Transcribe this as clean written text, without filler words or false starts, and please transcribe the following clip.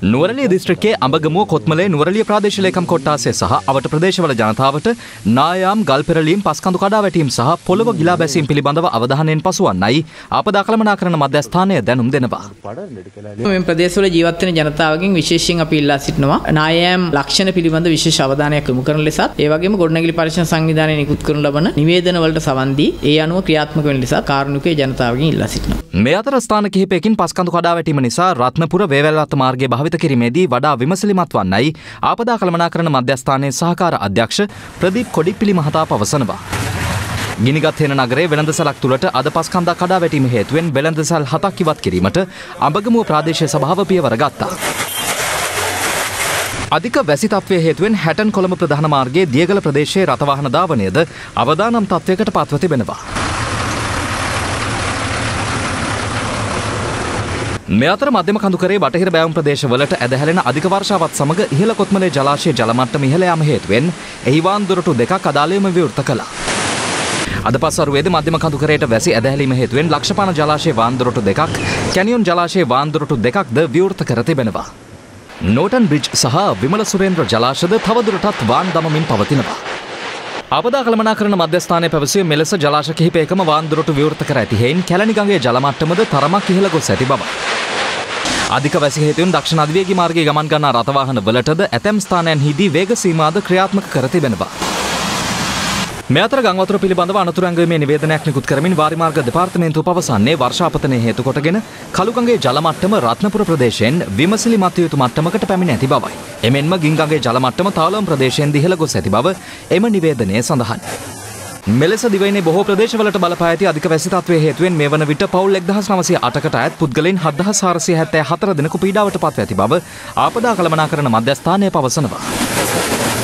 නුවරඑළිය දිස්ත්‍රික්කයේ අඹගමුව කොත්මලේ නුවරඑළිය ප්‍රාදේශීය ලේකම් කොට්ටාසය සහ අවට ප්‍රදේශවල ජනතාවට නායාම් ගල් පෙරලීම් පස්කඳු කඩා වැටීම් සහ පොළව ගිලා බැසීම් පිළිබඳව අවධානයෙන් පසුවන්නයි ආපදා කළමනාකරණ මධ්‍යස්ථානය දැනුම් දෙනවා. මේ ප්‍රදේශවල ජීවත් වෙන ජනතාවගෙන් විශේෂයෙන් අපි ඉල්ලා සිටිනවා නායාම් ලක්ෂණ පිළිබඳ විශේෂ අවධානයක් යොමු කරන ලෙසත් ඒ වගේම ගොඩනැගිලි පරීක්ෂණ සංවිධානයේ නිකුත් කරන ලබන නිවේදන වලට සවන් දී ඒ අනුව ක්‍රියාත්මක වෙන ලෙස කාරුණිකේ ජනතාවගෙන් ඉල්ලා සිටිනවා. මේ අතර ස්ථාන කිහිපයකින් පස්කඳු කඩා වැටීම නිසා රත්නපුර වේවැල්වත්ත මාර්ගයේ භාවිත කිරීමේදී වඩා විමසිලිමත් වන්නයි ආපදා කළමනාකරණ මධ්‍යස්ථානයේ සහකාර අධ්‍යක්ෂ ප්‍රදීප් කොඩිප්පිලි මහතා පවසනවා. ගිනිගත් හේන නගරයේ වෙළඳසැලක් තුළට අද පස්කන්දක් කඩා වැටීම හේතුවෙන් වෙළඳසැල් 7ක් ඉවත් කිරීමට අඹගමුව ප්‍රාදේශීය සභාව පියවර ගත්තා. අධික වැසි තත්ත්වය හේතුවෙන් හැටන් කොළඹ ප්‍රධාන මාර්ගයේ දියගල ප්‍රදේශයේ රථවාහන ධාවනයද අවදානම් තත්ත්වයකට පත්ව තිබෙනවා. මේ අතර මධ්‍යම කඳුකරේ බටහිර බෑවුම් ප්‍රදේශවලට ඇදහැලෙන අධික වර්ෂාවත් සමග ඉහළ කොත්මලේ ජලාශයේ ජල මට්ටම ඉහළ යාම හේතුවෙන් එහි වාන්දුරටු දෙකක් අදාළවම විවෘත කළා. අද පස්වරුවේදී මධ්‍යම කඳුකරේට වැසි ඇදහැලීම හේතුවෙන් ලක්ෂපාන ජලාශයේ වාන්දුරටු දෙකක්, කැනියොන් ජලාශයේ වාන්දුරටු දෙකක්ද විවෘත කර තිබෙනවා. නෝටන් බ්‍රිජ් සහ විමල සුරේන්ද්‍ර ජලාශයද තවදුරටත් වාන් දමමින් පවතිනවා. ආපදා කළමනාකරණ මධ්‍යස්ථානයේ පැවසුවේ මෙලෙස ජලාශ කිහිපයකම වාන්දුරටු විවෘත කර ඇති හේයින් කැලණි ගඟේ ජල මට්ටමද තරමක් ඉහළ ගොස් ඇති බව. අධික වැසි හේතුවෙන් දක්ෂිණ අධිවේගී මාර්ගයේ ගමන් ගන්නා රථවාහන වලටද ඇතැම් ස්ථානයන්හිදී වේග සීමාද ක්‍රියාත්මක කර තිබෙනවා. මේ අතර ගංවතුර පිළිබඳව අනතුරු ඇඟවීමේ නිවේදනයක් නිකුත් කරමින් වාරිමාර්ග දෙපාර්තමේන්තුව පවසන්නේ වර්ෂාපතනය හේතු කොටගෙන කළුගඟේ ජල මට්ටම රත්නපුර ප්‍රදේශයෙන් විමසිලිමත් යුතු මට්ටමකට පැමිණ ඇති බවයි. එමෙන්ම ගින්ගඟේ ජල මට්ටම තාලම් ප්‍රදේශයෙන් ඉහළ ගොස් ඇති බව එම නිවේදනයේ සඳහන්. මෙලෙස දිවයිනේ බොහෝ ප්‍රදේශවලට බලපා ඇති අධික වැසි තත්ත්වයේ හේතුවෙන් මේ වන විට පවුල් 1908කට අයත් පුද්ගලයන් 7474 දෙනෙකු පීඩාවට පත්ව ඇති බව ආපදා කළමනාකරණ මධ්‍යස්ථානය පවසනවා.